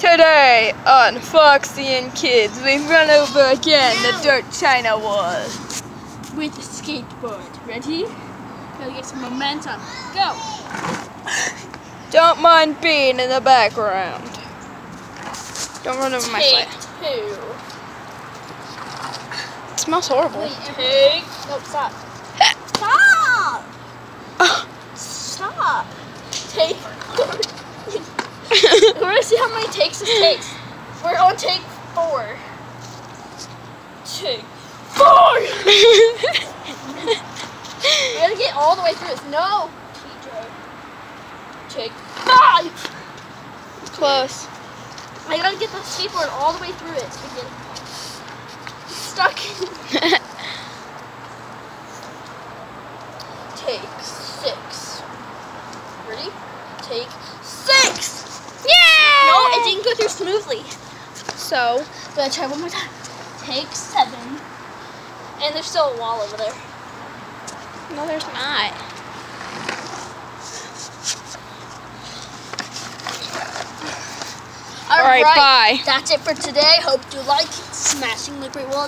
Today on Foxy and Kids, we've run over again the dirt China wall. With the skateboard. Ready? Gotta get some momentum. Go! Don't mind being in the background. Don't run over my Take sled. two. It smells horrible. Take. No, stop. Stop! Stop. Take. We're gonna see how many takes this takes. We're on take 4. Take 4! We gotta get all the way through this. No! TJ. Take 5! Close. I gotta get the skateboard all the way through it to get stuck. Take 6. Ready? Take 6! Yeah! No, it didn't go through smoothly. So, Gotta try one more time. Take 7. And there's still a wall over there. no, there's not. Alright, bye. That's it for today. Hope you like smashing the Great Wall.